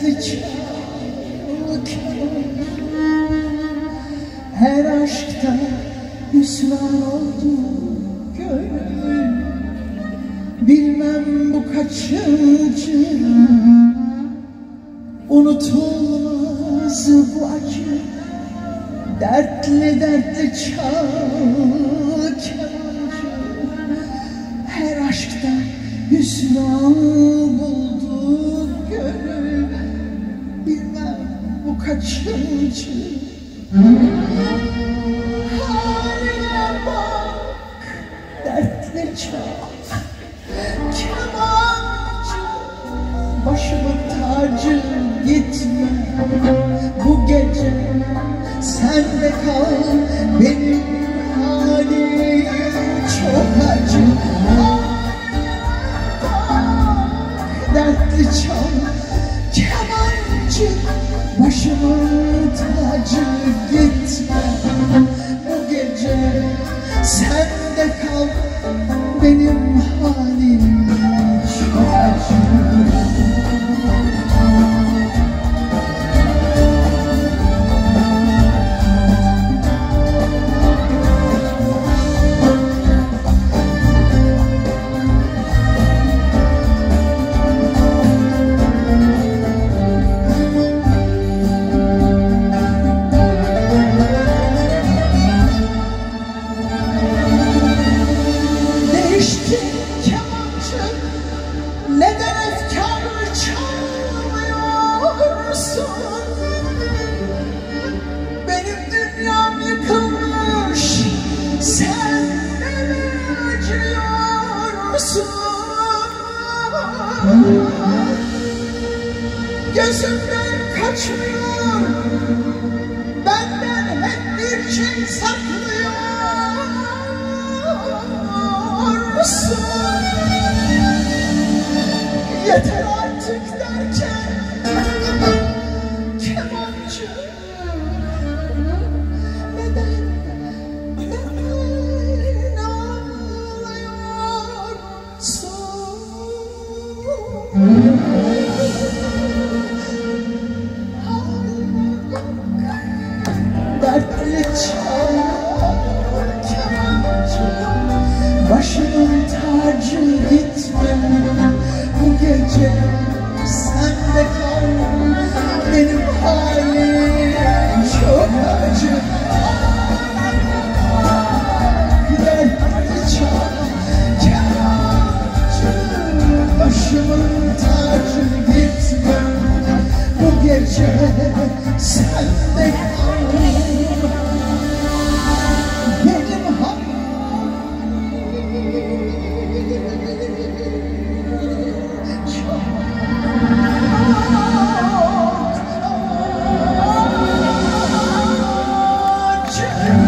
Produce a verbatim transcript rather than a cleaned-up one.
dertli çal her aşkta hüsran oldu gönül. Bilmem bu kaçıncı, unutulmaz bu acı. Dertli dertli çal kemancı, her aşkta hüsran buldu gönül. Bilmem bu kaçıncı, haline bak dertli çal kemancı, başımın tacı gitme bu gece, sen de kal, benim halim çok acı. Bak dertli çal kemancı, başımın tacı gitme bu gece, sen de kal, benim halim çok acı. Neden efkar çalmıyorsun? Benim dünyam yıkılmış, sen neden acıyorsun? Gözümden kaçmıyor, benden hep bir şey saklıyorsun. Yeter artık derken kemancı, neden, neden ağlıyorsun? Dertli çal kemancı, başımın tacı gitme bu gece, sen de kal, benim halim çok acı. Dertli çal kemancı, başımın tacı gitme bu gece, sen de kal, benim halim.